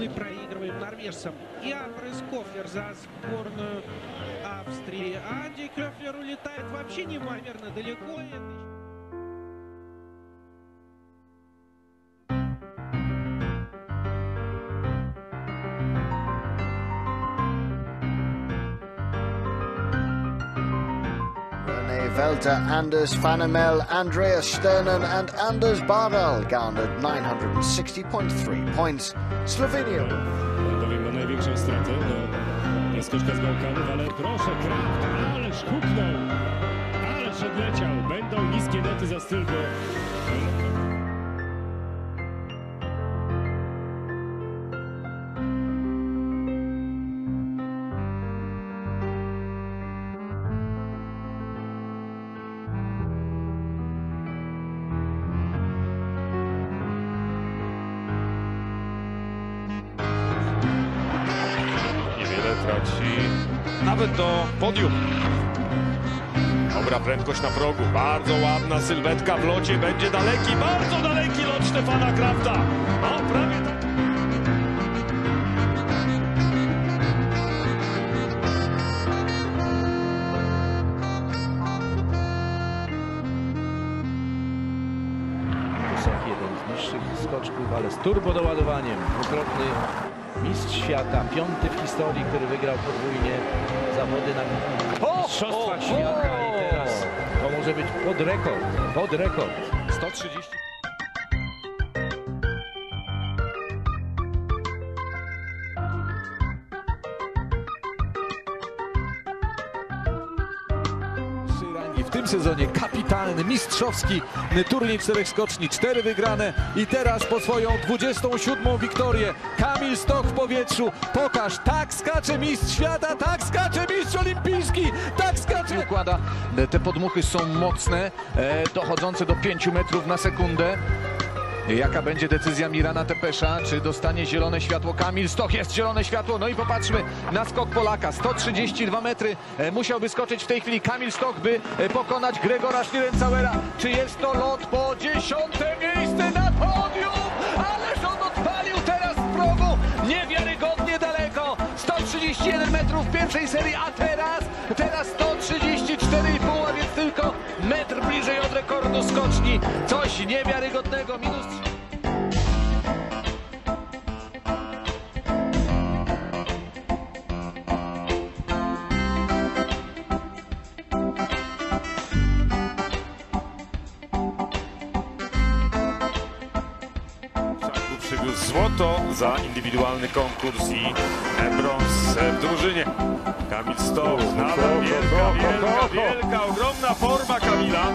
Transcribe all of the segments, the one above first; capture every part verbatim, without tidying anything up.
мы проигрываем норвежцам. Ян Рыскофлер за сборную Австрии. А Анди Кёфлер улетает вообще неимоверно далеко. Velta, Anders Fanemel, Andreas Sternen and Anders Barel garnered nine hundred sixty point three points. Slovenia. Landowi ma największą stratę, bo skoczka z Bałkanów, ale proszę, Kraft, ależ huknął, ależ odleciał. Będą niskie noty za styl, bo... Traci nawet do podium. Dobra prędkość na progu, bardzo ładna sylwetka w locie, będzie daleki, bardzo daleki lot Stefana Krafta. No, prawie tak. Wysok, jeden z niższych skoczków, ale z turbodoładowaniem. Dwukrotny mistrz świata, piąty w historii, który wygrał podwójnie zawody na mistrzostwach świata i teraz to może być pod rekord, pod rekord. sto trzydzieści. W tym sezonie kapitalny, mistrzowski turniej czterech skoczni, cztery wygrane i teraz po swoją dwudziestą siódmą wiktorię Kamil Stoch w powietrzu. Pokaż, tak skacze mistrz świata, tak skacze mistrz olimpijski, tak skacze. Układa, te podmuchy są mocne, dochodzące do pięciu metrów na sekundę. Jaka będzie decyzja Mirana Tepesza? Czy dostanie zielone światło Kamil Stoch? Jest zielone światło. No i popatrzmy na skok Polaka. sto trzydzieści dwa metry musiałby skoczyć w tej chwili Kamil Stoch, by pokonać Gregora Schlierenzauera. Czy jest to lot po dziesiąte miejsce na podium? Ależ on odpalił teraz z progu. Niewiarygodnie daleko. sto trzydzieści jeden metrów w pierwszej serii, a teraz, teraz sto trzydzieści cztery i pół, a więc tylko metr bliżej od rekordu skoczni. Coś niewiarygodnego. Minus Przywiózł złoto za indywidualny konkurs i brąz w drużynie. Kamil Stoch, nadal wielka, wielka, wielka, ogromna forma Kamila.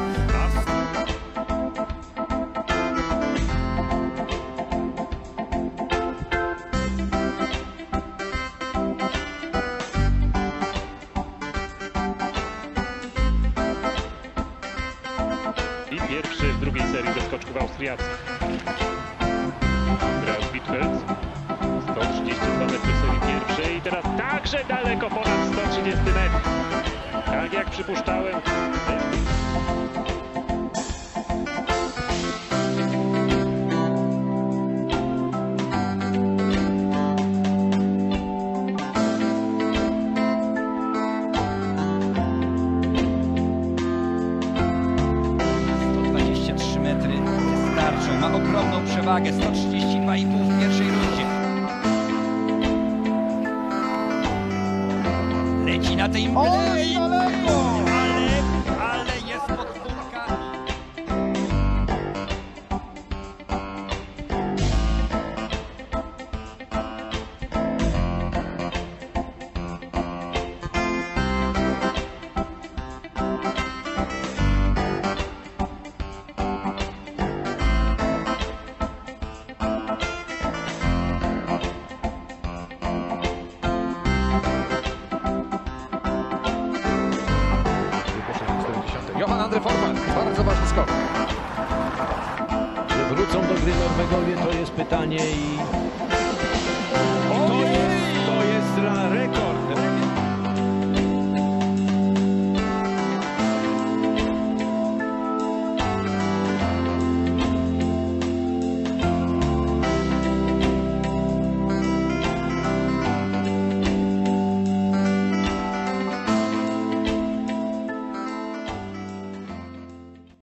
I pierwszy w drugiej serii do skoczków austriackich. Andreas Wittfeldt, sto trzydzieści dwa metry w serii pierwszej i teraz także daleko ponad sto trzydzieści metrów. Tak jak przypuszczałem. Ma ogromną przewagę, sto trzydzieści dwa i pół w pierwszej rundzie. Leci na tej mglei, ale, ale jest podwórka. Johan Andre Forman, bardzo ważny skok. Czy wrócą do gry Norwegowie, to jest pytanie i